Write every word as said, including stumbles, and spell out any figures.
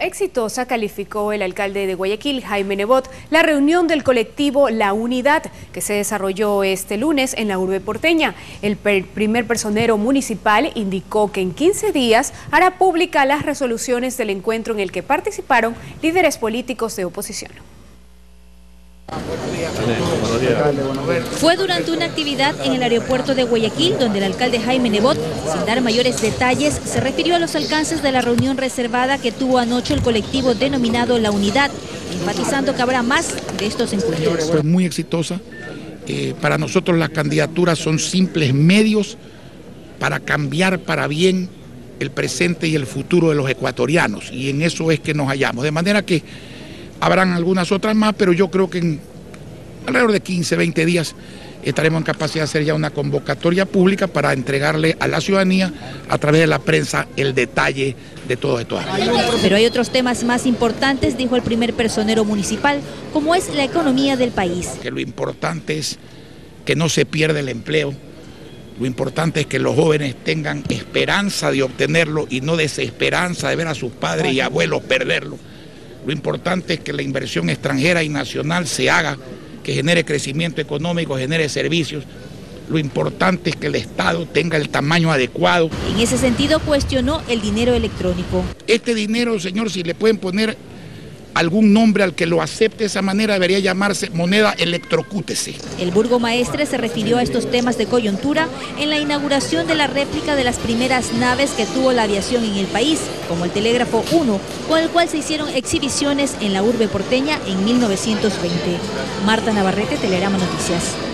Exitosa calificó el alcalde de Guayaquil, Jaime Nebot, la reunión del colectivo La Unidad, que se desarrolló este lunes en la urbe porteña. El primer personero municipal indicó que en quince días hará pública las resoluciones del encuentro en el que participaron líderes políticos de oposición. Fue durante una actividad en el aeropuerto de Guayaquil donde el alcalde Jaime Nebot, sin dar mayores detalles, se refirió a los alcances de la reunión reservada que tuvo anoche el colectivo denominado La Unidad, enfatizando que habrá más de estos encuentros. Fue muy exitosa. Eh, para nosotros las candidaturas son simples medios para cambiar para bien el presente y el futuro de los ecuatorianos, y en eso es que nos hallamos. De manera que habrán algunas otras más, pero yo creo que en alrededor de quince, veinte días estaremos en capacidad de hacer ya una convocatoria pública para entregarle a la ciudadanía a través de la prensa el detalle de todos estos años. Pero hay otros temas más importantes, dijo el primer personero municipal, como es la economía del país. Que lo importante es que no se pierda el empleo, lo importante es que los jóvenes tengan esperanza de obtenerlo y no desesperanza de ver a sus padres y abuelos perderlo. Lo importante es que la inversión extranjera y nacional se haga, que genere crecimiento económico, genere servicios. Lo importante es que el Estado tenga el tamaño adecuado. En ese sentido cuestionó el dinero electrónico. Este dinero, señor, si le pueden poner algún nombre al que lo acepte de esa manera, debería llamarse moneda electrocútese. El burgomaestre se refirió a estos temas de coyuntura en la inauguración de la réplica de las primeras naves que tuvo la aviación en el país, como el Telégrafo uno, con el cual se hicieron exhibiciones en la urbe porteña en mil novecientos veinte. Marta Navarrete, Telegrama Noticias.